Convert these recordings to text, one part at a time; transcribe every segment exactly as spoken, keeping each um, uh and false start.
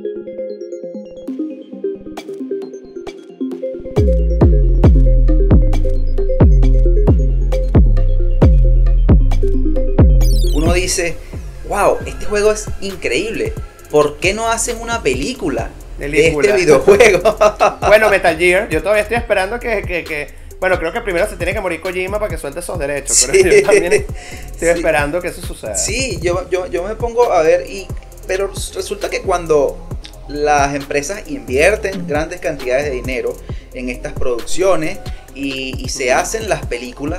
Uno dice, wow, este juego es increíble. ¿Por qué no hacen una película de, de este videojuego? Bueno, Metal Gear, yo todavía estoy esperando que, que, que... Bueno, creo que primero se tiene que morir Kojima para que suelte esos derechos. Sí. Pero yo también estoy Sí. esperando que eso suceda. Sí, yo, yo, yo me pongo a ver y... Pero resulta que cuando las empresas invierten grandes cantidades de dinero en estas producciones y, y se hacen las películas,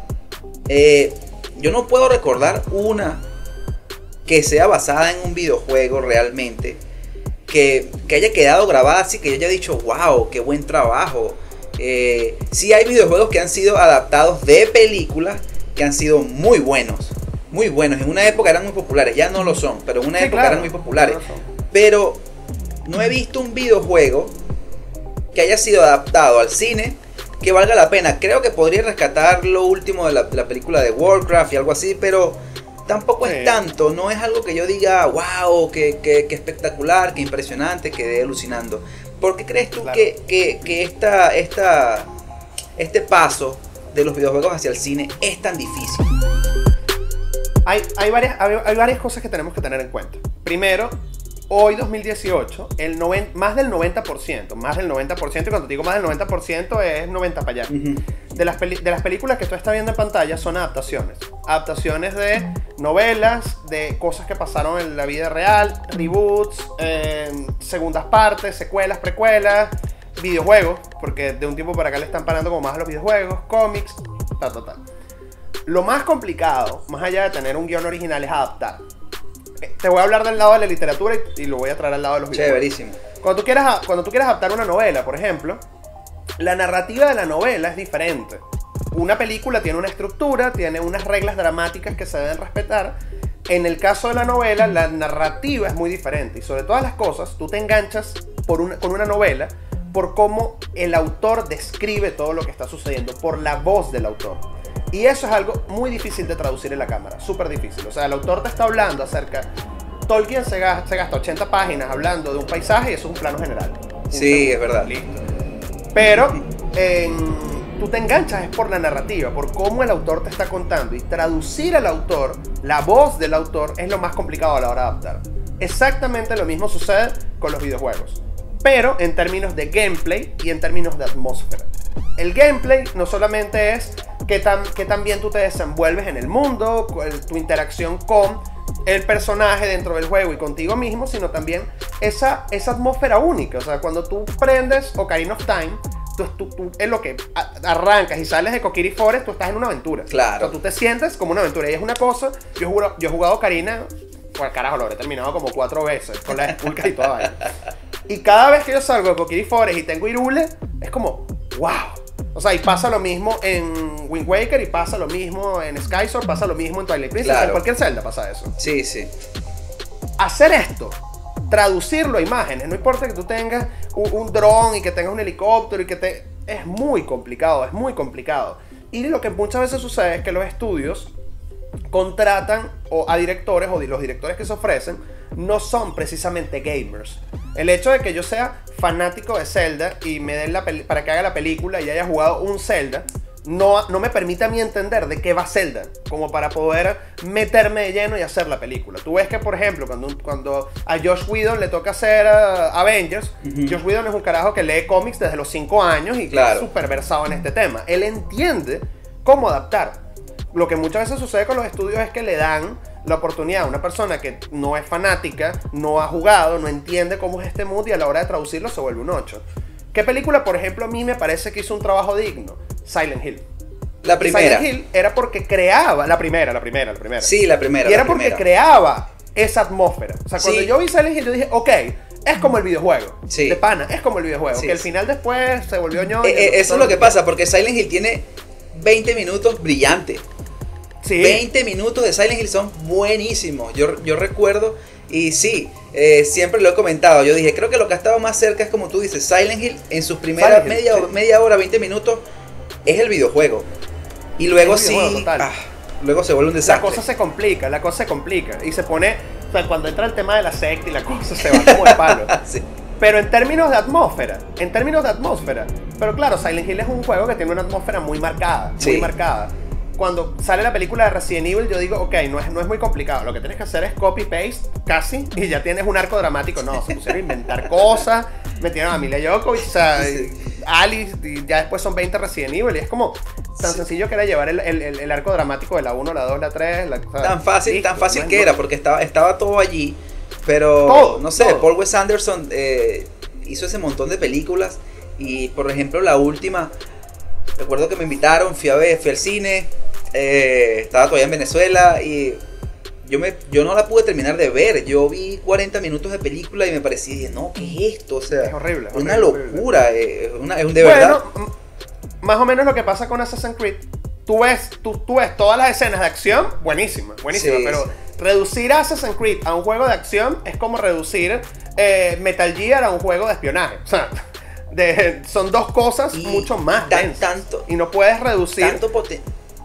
eh, yo no puedo recordar una que sea basada en un videojuego realmente, que, que haya quedado grabada así, que yo haya dicho, wow, qué buen trabajo. Eh, sí hay videojuegos que han sido adaptados de películas que han sido muy buenos, muy buenos. En una época eran muy populares, ya no lo son, pero en una Sí, época claro, eran muy populares. no lo son. Pero no he visto un videojuego que haya sido adaptado al cine que valga la pena. Creo que podría rescatar lo último de la, de la película de Warcraft y algo así, pero tampoco Sí. es tanto. No es algo que yo diga, wow, que, que, que espectacular, que impresionante, quedé alucinando. ¿Por qué crees tú Claro. que, que, que esta, esta, este paso de los videojuegos hacia el cine es tan difícil? Hay, hay, varias, hay, hay varias cosas que tenemos que tener en cuenta. Primero, hoy dos mil dieciocho, el noven, más del noventa por ciento, más del noventa por ciento, y cuando te digo más del noventa por ciento es noventa para allá, Uh-huh. de, las peli, de las películas que tú estás viendo en pantalla son adaptaciones. Adaptaciones de novelas, de cosas que pasaron en la vida real, reboots, eh, segundas partes, secuelas, precuelas, videojuegos, porque de un tiempo para acá le están parando como más a los videojuegos, cómics, tal, tal, tal. Lo más complicado, más allá de tener un guión original, es adaptar. Te voy a hablar del lado de la literatura y, y lo voy a traer al lado de los videojuegos. Chéverísimo. Cuando tú, quieras, cuando tú quieras adaptar una novela, por ejemplo, la narrativa de la novela es diferente. Una película tiene una estructura, tiene unas reglas dramáticas que se deben respetar. En el caso de la novela, la narrativa es muy diferente. Y sobre todas las cosas, tú te enganchas por una, con una novela por cómo el autor describe todo lo que está sucediendo, por la voz del autor. Y eso es algo muy difícil de traducir en la cámara, súper difícil. O sea, el autor te está hablando acerca... Tolkien se gasta, se gasta ochenta páginas hablando de un paisaje y eso es un plano general. Un Sí, segundo. es verdad. Listo. Pero eh, tú te enganchas es por la narrativa, por cómo el autor te está contando. Y traducir al autor, la voz del autor, es lo más complicado a la hora de adaptar. Exactamente lo mismo sucede con los videojuegos, pero en términos de gameplay y en términos de atmósfera. El gameplay no solamente es qué tan, qué tan bien tú te desenvuelves en el mundo, tu interacción con el personaje dentro del juego y contigo mismo, sino también esa, esa atmósfera única. O sea, cuando tú prendes Ocarina of Time, tú, tú, tú en lo que arrancas y sales de Kokiri Forest, tú estás en una aventura. Claro. O sea, tú te sientes como una aventura y es una cosa. Yo he jugado, yo he jugado Ocarina, pues carajo, lo habré terminado como cuatro veces con las esculcas y toda vaina. Y cada vez que yo salgo de Kokiri Forest y tengo Hyrule, es como, wow. O sea, y pasa lo mismo en Wind Waker, y pasa lo mismo en Sky Sword, pasa lo mismo en Twilight Princess, Claro. en cualquier Zelda pasa eso. Sí, sí. Hacer esto, traducirlo a imágenes, no importa que tú tengas un, un dron y que tengas un helicóptero y que te... Es muy complicado, es muy complicado. Y lo que muchas veces sucede es que los estudios contratan o a directores, o los directores que se ofrecen no son precisamente gamers. El hecho de que yo sea fanático de Zelda y me den la peli- para que haga la película y haya jugado un Zelda no, no me permite a mí entender de qué va Zelda como para poder meterme de lleno y hacer la película. Tú ves que, por ejemplo, cuando, cuando a Josh Whedon le toca hacer uh, Avengers, uh-huh. Josh Whedon es un carajo que lee cómics desde los cinco años y claro. que es súper versado en este tema. Él entiende cómo adaptar. Lo que muchas veces sucede con los estudios es que le dan la oportunidad a una persona que no es fanática, no ha jugado, no entiende cómo es este mood, y a la hora de traducirlo se vuelve un ocho. ¿Qué película, por ejemplo, a mí me parece que hizo un trabajo digno? Silent Hill. La primera. Silent Hill era porque creaba, la primera, la primera, la primera. Sí, la primera. Y era la porque primera. creaba esa atmósfera. O sea, cuando Sí. yo vi Silent Hill, yo dije, ok, es como el videojuego. Sí. De pana, es como el videojuego. Sí. Que al final después se volvió ñoño. Eh, eh, eso es lo que pasa, porque Silent Hill tiene veinte minutos brillantes. Sí. veinte minutos de Silent Hill son buenísimos. Yo, yo recuerdo, y sí, eh, siempre lo he comentado. Yo dije, creo que lo que ha estado más cerca es, como tú dices, Silent Hill en sus primeras Silent Hill, media, sí. media hora, veinte minutos, es el videojuego. Y luego Es el sí, videojuego, total. ah, luego se vuelve un La desastre. cosa se complica, la cosa se complica. Y se pone O sea, cuando entra el tema de la secta y la cosa se va como de palo. Sí. Pero en términos de atmósfera, en términos de atmósfera. Pero claro, Silent Hill es un juego que tiene una atmósfera muy marcada, Sí. muy marcada. Cuando sale la película de Resident Evil, yo digo, ok, no es, no es muy complicado. Lo que tienes que hacer es copy-paste, casi, y ya tienes un arco dramático. No, se pusieron a inventar cosas, metieron a Mila Jovovich, o sea, Sí. Alice, y ya después son veinte Resident Evil, y es como tan Sí. sencillo que era llevar el, el, el, el arco dramático de la uno, la dos, la tres, la, o sea, Tan fácil, listo, tan fácil no es que muy- era, porque estaba, estaba todo allí. Pero, Todo, no sé, todo. Paul Wes Anderson eh, hizo ese montón de películas. Y, por ejemplo, la última, recuerdo que me invitaron, fui a ver, fui al cine. eh, estaba todavía en Venezuela y yo, me, yo no la pude terminar de ver. Yo vi cuarenta minutos de película y me parecía, dije, no, ¿qué es esto? O sea, Es horrible, es una horrible, horrible. locura. eh, Es una, es un de verdad. Bueno, m- más o menos lo que pasa con Assassin's Creed. Tú ves, tú, tú ves todas las escenas de acción, buenísima, buenísima, Sí, pero sí. reducir Assassin's Creed a un juego de acción es como reducir eh, Metal Gear a un juego de espionaje. O sea, de- son dos cosas Y mucho más tan- densas. tanto- y no puedes reducir. Tanto poten-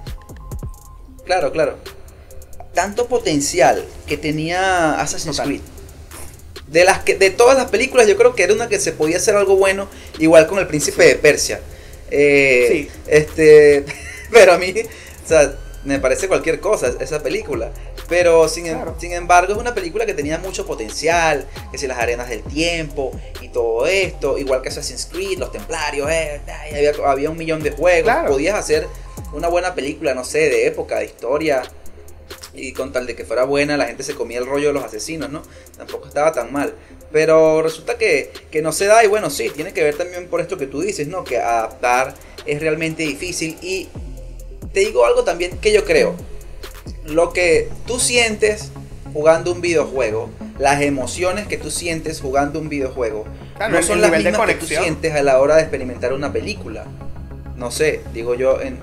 Claro, claro. Tanto potencial que tenía Assassin's Total. Creed. De las que, de todas las películas, yo creo que era una que se podía hacer algo bueno, igual con el Príncipe de Persia. Eh, Sí. Este, pero a mí, o sea, me parece cualquier cosa esa película. Pero sin, em- Claro. sin embargo es una película que tenía mucho potencial, que si las arenas del tiempo y todo esto, igual que Assassin's Creed, los Templarios, eh, ay, había, había un millón de juegos, Claro. podías hacer una buena película, no sé, de época, de historia, y con tal de que fuera buena, la gente se comía el rollo de los asesinos, ¿no? Tampoco estaba tan mal. Pero resulta que, que no se da, y bueno, sí, tiene que ver también por esto que tú dices, ¿no? Que adaptar es realmente difícil. Y te digo algo también que yo creo. Lo que tú sientes jugando un videojuego, las emociones que tú sientes jugando un videojuego, Claro, no el- son el las nivel de mismas que tú conexión. sientes a la hora de experimentar una película. No sé, digo yo, en,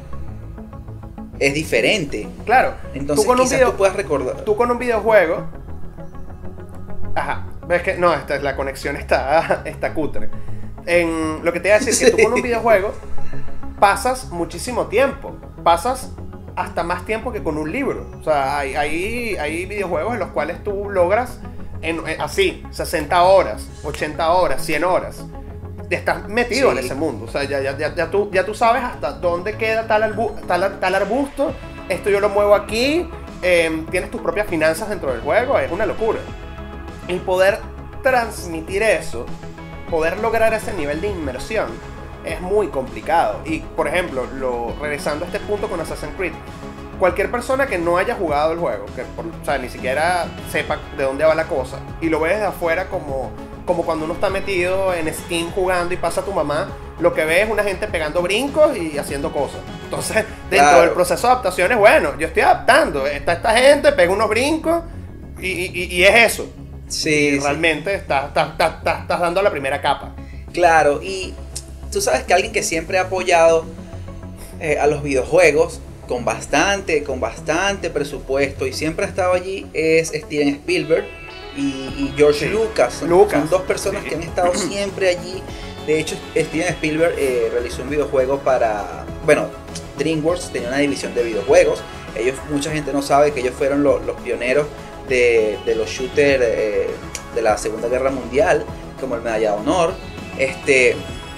es diferente. Claro, Entonces tú con un quizás video, tú puedas recordar. tú con un videojuego. Ajá, ves que no, esta, la conexión está, está cutre. En lo que te iba a decir, que tú con un Sí. videojuego pasas muchísimo tiempo. Pasas hasta más tiempo que con un libro. O sea, hay, hay, hay videojuegos en los cuales tú logras en, en- así, sesenta horas, ochenta horas, cien horas. Estás metido Sí. en ese mundo. O sea, ya, ya, ya, ya, tú, ya tú sabes hasta dónde queda tal, arbu- tal, tal arbusto. Esto yo lo muevo aquí. eh, tienes tus propias finanzas dentro del juego. Es una locura. Y poder transmitir eso, poder lograr ese nivel de inmersión, es muy complicado. Y, por ejemplo, lo, regresando a este punto con Assassin's Creed, cualquier persona que no haya jugado el juego, que por- o sea, ni siquiera sepa de dónde va la cosa, y lo ve desde afuera como, como cuando uno está metido en Steam jugando y pasa a tu mamá, lo que ve es una gente pegando brincos y haciendo cosas. Entonces, dentro Claro. del proceso de adaptación es bueno, yo estoy adaptando, está esta gente, pega unos brincos, y, y- y es eso. Sí, Y sí. realmente estás, estás, estás, estás- estás dando la primera capa. Claro, y tú sabes que alguien que siempre ha apoyado eh, a los videojuegos con bastante, con bastante presupuesto y siempre ha estado allí es Steven Spielberg y, y George Sí. Lucas. Son, Lucas. son dos personas Sí. que han estado siempre allí. De hecho, Steven Spielberg eh, realizó un videojuego para, bueno, DreamWorks tenía una división de videojuegos. Ellos, mucha gente no sabe que ellos fueron lo- los pioneros de, de los shooters eh, de la Segunda Guerra Mundial, como el Medalla de Honor. Este,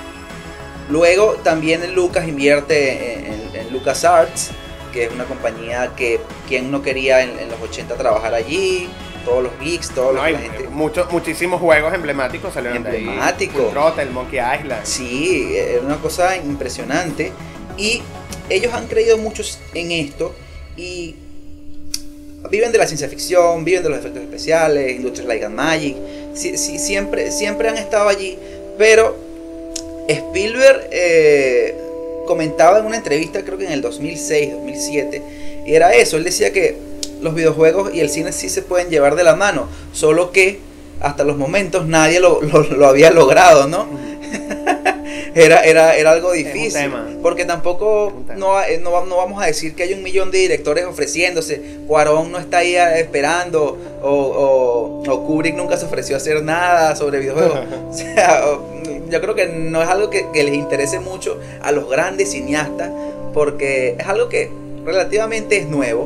luego también Lucas invierte en, en, en LucasArts, que es una compañía que quien no quería en, en los ochenta trabajar allí, todos los geeks, todos No, los hay la gente. muchos, muchísimos juegos emblemáticos salieron de ahí. Emblemático. Full Throttle, Monkey Island. Sí, es una cosa impresionante. Y ellos han creído mucho en esto y viven de la ciencia ficción, viven de los efectos especiales, Industrias Light and Magic. Sí, sí, siempre, siempre han estado allí. Pero Spielberg eh, comentaba en una entrevista, creo que en el dos mil seis, dos mil siete, y era eso. Él decía que los videojuegos y el cine sí se pueden llevar de la mano, solo que hasta los momentos nadie lo, lo, lo había logrado, ¿no? Era, era, era algo difícil, tema. porque tampoco Es un tema. no, no, va- no vamos a decir que hay un millón de directores ofreciéndose. Cuarón no está ahí esperando, o, o, o Kubrick nunca se ofreció a hacer nada sobre videojuegos. O sea, o- yo creo que no es algo que, que les interese mucho a los grandes cineastas, porque es algo que relativamente es nuevo.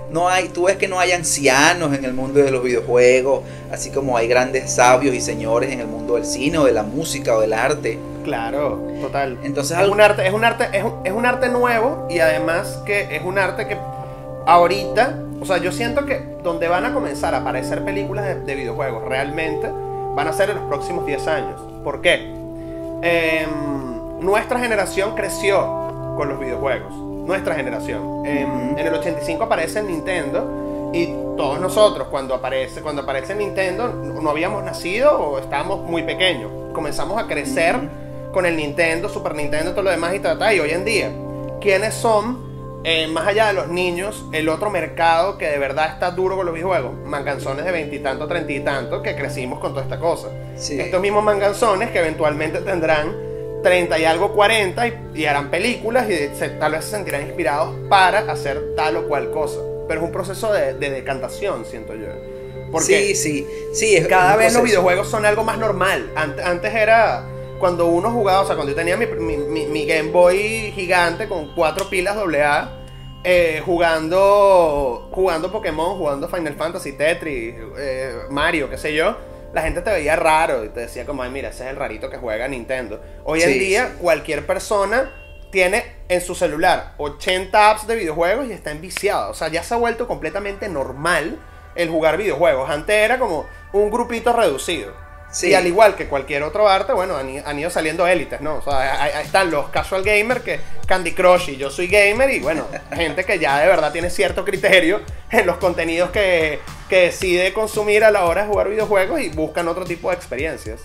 no hay, tú ves que no hay ancianos en el mundo de los videojuegos, así como hay grandes sabios y señores en el mundo del cine o de la música o del arte. Claro, total. Entonces, es algo... un arte, es un arte, es un, es un arte nuevo, y además que es un arte que ahorita, o sea, yo siento que donde van a comenzar a aparecer películas de, de videojuegos realmente van a ser en los próximos diez años. ¿Por qué? Eh, nuestra generación creció con los videojuegos. Nuestra generación. Eh, en el ochenta y cinco aparece Nintendo, y todos nosotros cuando aparece, cuando aparece Nintendo no, no habíamos nacido o estábamos muy pequeños. Comenzamos a crecer con el Nintendo, Super Nintendo, todo lo demás y tal, y hoy en día, ¿quiénes son? Eh, más allá de los niños, el otro mercado que de verdad está duro con los videojuegos, manganzones de veintitantos, treinta y tantos, que crecimos con toda esta cosa. Sí. Estos mismos manganzones que eventualmente tendrán treinta y algo, cuarenta, y, y harán películas y se, tal vez se sentirán inspirados para hacer tal o cual cosa. Pero es un proceso de, de decantación, siento yo. Porque sí, sí, sí, es cada vez los videojuegos son algo más normal. Antes, antes era... Cuando uno jugaba, o sea, cuando yo tenía mi, mi, mi, mi Game Boy gigante con cuatro pilas doble A, eh, jugando, jugando Pokémon, jugando Final Fantasy, Tetris, eh, Mario, qué sé yo, la gente te veía raro y te decía como, ay, mira, ese es el rarito que juega Nintendo. Hoy en sí, día, sí. cualquier persona tiene en su celular ochenta apps de videojuegos y está enviciado. O sea, ya se ha vuelto completamente normal el jugar videojuegos. Antes era como un grupito reducido. Sí. Y al igual que cualquier otro arte, bueno, han, han ido saliendo élites, ¿no? O sea, ahí, ahí están los casual gamers, que Candy Crush y yo soy gamer, y bueno, gente que ya de verdad tiene cierto criterio en los contenidos que, que decide consumir a la hora de jugar videojuegos y buscan otro tipo de experiencias.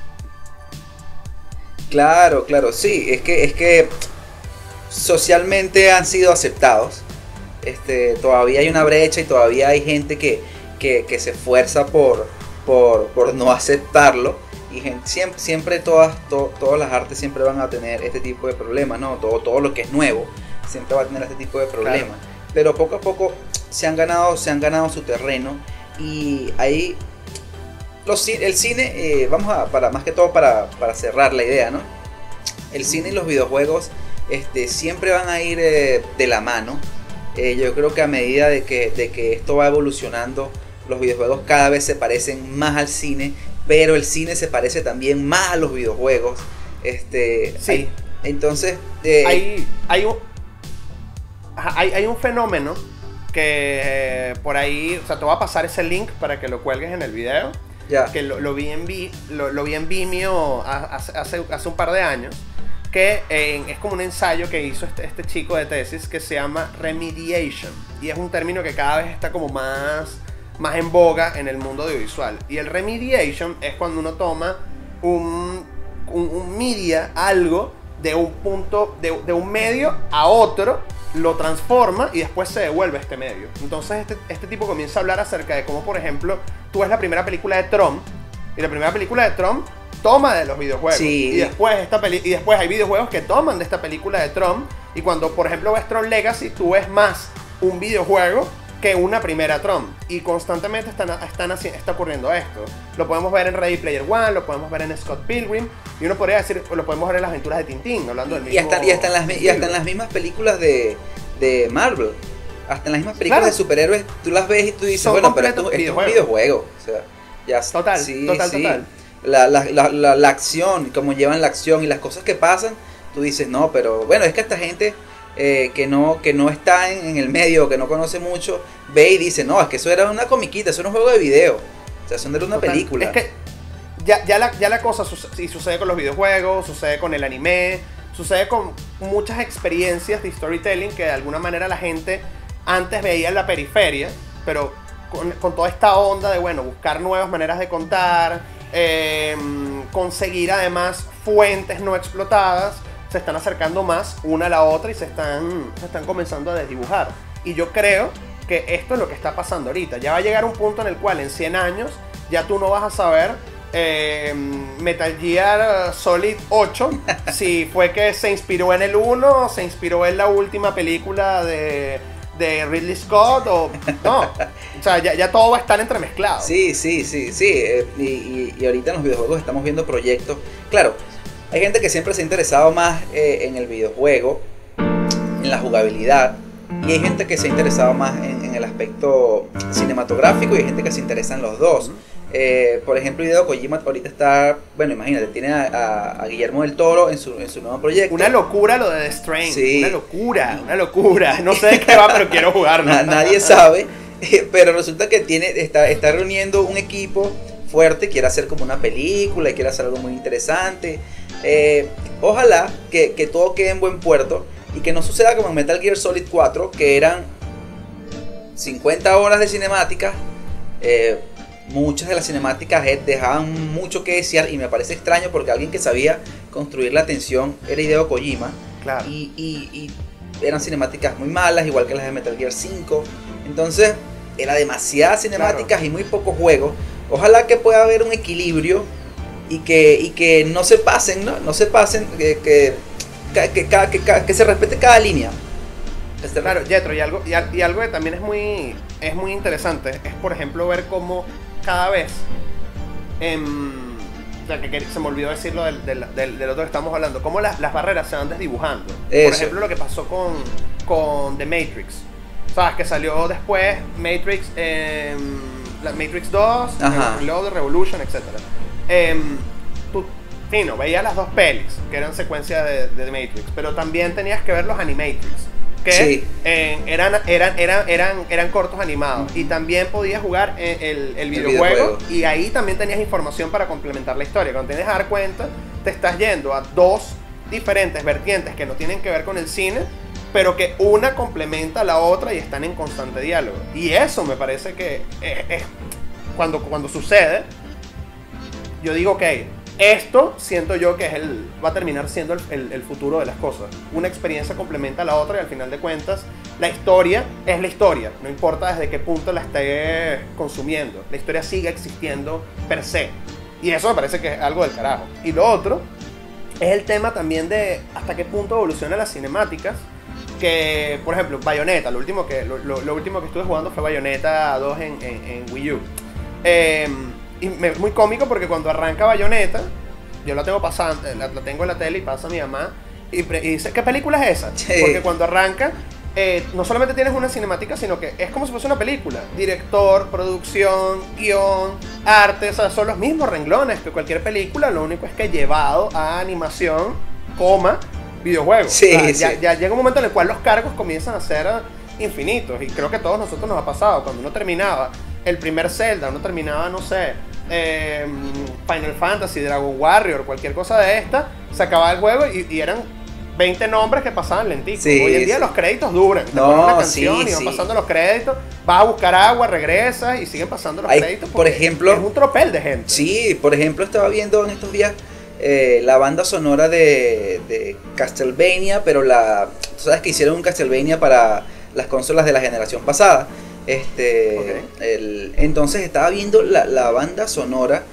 Claro, claro, sí, es que, es que socialmente han sido aceptados. Este, todavía hay una brecha y todavía hay gente que, que, que se esfuerza por... Por, por no aceptarlo, y gente, siempre, siempre todas, to, todas las artes siempre van a tener este tipo de problemas, ¿no? Todo, todo lo que es nuevo siempre va a tener este tipo de problemas, claro. Pero poco a poco se han ganado, se han ganado su terreno, y ahí los, el cine, eh, vamos a, para, más que todo para, para cerrar la idea, ¿no? El cine y los videojuegos este, siempre van a ir eh, de la mano. Eh, yo creo que a medida de que, de que esto va evolucionando, los videojuegos cada vez se parecen más al cine, pero el cine se parece también más a los videojuegos. Este, sí. Hay, entonces... Eh, hay, hay, un, hay, hay un fenómeno que eh, por ahí... O sea, te voy a pasar ese link para que lo cuelgues en el video. Ya. Que lo, lo, vi en Vi, lo, lo vi en Vimeo hace, hace, hace un par de años. Que eh, es como un ensayo que hizo este, este chico de tesis que se llama remediation. Y es un término que cada vez está como más... más en boga en el mundo audiovisual. Y el remediation es cuando uno toma un, un, un media, algo de un punto, de, de un medio a otro, lo transforma y después se devuelve a este medio. Entonces este, este tipo comienza a hablar acerca de cómo, por ejemplo, tú ves la primera película de Tron, y la primera película de Tron toma de los videojuegos. Sí. Y después, esta peli y después hay videojuegos que toman de esta película de Tron, y cuando, por ejemplo, ves Tron Legacy, tú ves más un videojuego que una primera Tron, y constantemente están, están así, está ocurriendo esto. Lo podemos ver en Ready Player One, lo podemos ver en Scott Pilgrim, y uno podría decir, lo podemos ver en las aventuras de Tintín, hablando del mismo. Y hasta, y hasta, en, las, y hasta en las mismas películas de, de Marvel, hasta en las mismas películas, claro, de superhéroes, tú las ves y tú dices, son bueno, pero esto, esto es un videojuego. O sea, ya, total, sí, total, sí. total. La, la, la, la, la acción, cómo llevan la acción y las cosas que pasan, tú dices, no, pero bueno, es que esta gente... Eh, que, no, que no está en, en el medio, que no conoce mucho, ve y dice, no, es que eso era una comiquita, eso era un juego de video, o sea, eso no era una Total. película. Es que ya, ya, la, ya la cosa sucede, sí, sucede con los videojuegos, sucede con el anime, sucede con muchas experiencias de storytelling que de alguna manera la gente antes veía en la periferia, pero con, con toda esta onda de, bueno, buscar nuevas maneras de contar, eh, conseguir además fuentes no explotadas, se están acercando más una a la otra y se están, se están comenzando a desdibujar. Y yo creo que esto es lo que está pasando ahorita. Ya va a llegar un punto en el cual en cien años ya tú no vas a saber eh, Metal Gear Solid ocho si fue que se inspiró en el uno, se inspiró en la última película de, de Ridley Scott o no. O sea, ya, ya todo va a estar entremezclado. Sí, sí, sí, sí. Eh, y, y, y ahorita en los videojuegos estamos viendo proyectos. Claro, hay gente que siempre se ha interesado más eh, en el videojuego, en la jugabilidad, Y hay gente que se ha interesado más en, en el aspecto cinematográfico y hay gente que se interesa en los dos. Uh-huh. Eh, por ejemplo, Hideo Kojima ahorita está, bueno, imagínate, tiene a, a, a Guillermo del Toro en su, en su nuevo proyecto. Una locura lo de The Strain, sí. Una locura, una locura. No sé de qué va, pero quiero jugarlo. Na, nadie sabe, pero resulta que tiene, está, está reuniendo un equipo fuerte, quiere hacer como una película y quiere hacer algo muy interesante. Eh, ojalá que, que todo quede en buen puerto y que no suceda como en Metal Gear Solid cuatro, que eran cincuenta horas de cinemáticas. Eh, Muchas de las cinemáticas dejaban mucho que desear y me parece extraño porque alguien que sabía construir la tensión era Hideo Kojima. Claro. Y, y, y eran cinemáticas muy malas, igual que las de Metal Gear cinco. Entonces, era demasiadas cinemáticas, claro, y muy pocos juegos. Ojalá que pueda haber un equilibrio y que, y que no se pasen, ¿no? No se pasen, que, que, que, que, que, que, que se respete cada línea. Este, claro, Jetro, y algo, y, y algo que también es muy, es muy interesante es, por ejemplo, ver cómo cada vez, eh, o sea, que, que se me olvidó decirlo del, del, del, del otro que estamos hablando, cómo las, las barreras se van desdibujando. Eso. Por ejemplo, lo que pasó con, con The Matrix. Sabes que salió después Matrix, eh, la Matrix dos, Reload, Revolution, etcétera. Eh, tú, fino, veías las dos pelis, que eran secuencias de, de The Matrix, pero también tenías que ver los Animatrix, que sí. eh, eran, eran, eran, eran, eran cortos animados. Y también podías jugar el, el, el, videojuego, el videojuego, y ahí también tenías información para complementar la historia. Cuando tienes que dar cuenta, te estás yendo a dos diferentes vertientes que no tienen que ver con el cine, pero que una complementa a la otra y están en constante diálogo. Y eso me parece que es, es, cuando, cuando sucede, yo digo, ok, esto siento yo que es el, va a terminar siendo el, el, el futuro de las cosas. Una experiencia complementa a la otra y al final de cuentas la historia es la historia. No importa desde qué punto la esté consumiendo. La historia sigue existiendo per se. Y eso me parece que es algo del carajo. Y lo otro es el tema también de hasta qué punto evolucionan las cinemáticas. Que, por ejemplo, Bayonetta, lo último que, lo, lo, lo último que estuve jugando fue Bayonetta dos en, en, en Wii U. Eh, Y me, es muy cómico porque cuando arranca Bayonetta, yo la tengo pasando, la, la tengo en la tele y pasa a mi mamá y, y dice, ¿qué película es esa? Sí. Porque cuando arranca, eh, no solamente tienes una cinemática, sino que es como si fuese una película. Director, producción, guión, arte, o sea, son los mismos renglones que cualquier película, lo único es que llevado a animación, coma, videojuego. Sí, o sea, sí. Ya, ya llega un momento en el cual los cargos comienzan a ser infinitos y creo que a todos nosotros nos ha pasado. Cuando uno terminaba el primer Zelda, uno terminaba, no sé, eh, Final Fantasy, Dragon Warrior, cualquier cosa de esta, se acababa el juego y, y eran veinte nombres que pasaban lenticos. Sí, Hoy en día sí. los créditos duran. Te no, ponen una canción sí, y van sí. pasando los créditos, vas a buscar agua, regresas y siguen pasando los Hay, créditos. Por ejemplo, es un tropel de gente. Sí, por ejemplo, estaba viendo en estos días eh, la banda sonora de, de Castlevania, pero la, tú sabes que hicieron un Castlevania para las consolas de la generación pasada. Este, okay. el, entonces estaba viendo la, la banda sonora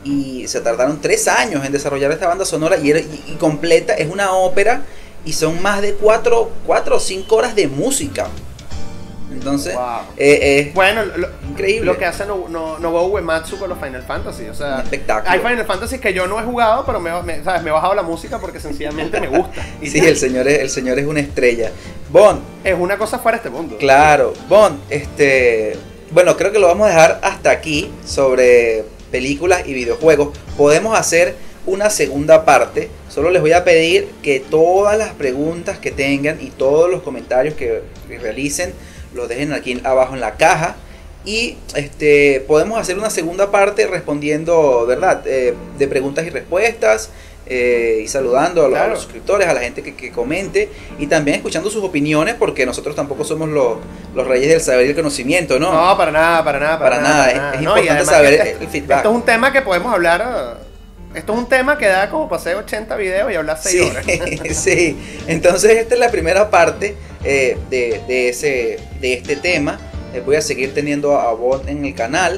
y se tardaron tres años en desarrollar esta banda sonora y, era, y, y completa, es una ópera y son más de cuatro o cinco horas de música. Entonces, wow. eh, eh, bueno, lo, increíble. Lo que hace Nobuo no, no Uematsu con los Final Fantasy, o sea, un espectáculo. Hay Final Fantasy que yo no he jugado, pero me, me, ¿sabes? me he bajado la música porque sencillamente me gusta. Y sí, el señor, es, el señor es una estrella. Bon, es una cosa fuera de este mundo. Claro, Bon, este, bueno, creo que lo vamos a dejar hasta aquí sobre películas y videojuegos. Podemos hacer una segunda parte. Solo les voy a pedir que todas las preguntas que tengan y todos los comentarios que, que realicen los dejen aquí abajo en la caja y este podemos hacer una segunda parte respondiendo, ¿verdad? Eh, de preguntas y respuestas eh, y saludando a los, claro. a los suscriptores, a la gente que, que comente y también escuchando sus opiniones porque nosotros tampoco somos los, los reyes del saber y el conocimiento, ¿no? No, para nada, para nada, para, para nada. nada. Para es, nada. es importante no, saber este, el feedback. Esto es un tema que podemos hablar... Esto es un tema que da como para hacer ochenta videos y hablar seis sí, horas. Sí, entonces esta es la primera parte eh, de, de, ese, de este tema. Eh, voy a seguir teniendo a Bon en el canal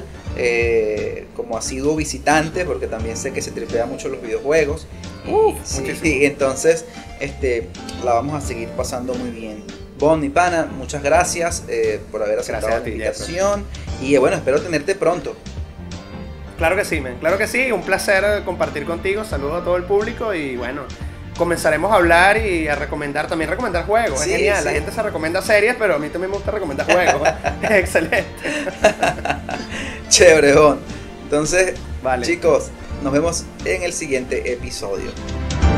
eh, como asiduo visitante porque también sé que se tripea mucho los videojuegos. Uf, y, sí, y entonces este, la vamos a seguir pasando muy bien. Bon, mi pana, muchas gracias eh, por haber aceptado la invitación y eh, bueno, espero tenerte pronto. Claro que sí, man. Claro que sí, un placer compartir contigo, saludos a todo el público y bueno, comenzaremos a hablar y a recomendar, también recomendar juegos. Sí, es genial, sí. la gente se recomienda series, pero a mí también me gusta recomendar juegos. Es excelente. Chéverejón. Entonces, Vale. chicos, nos vemos en el siguiente episodio.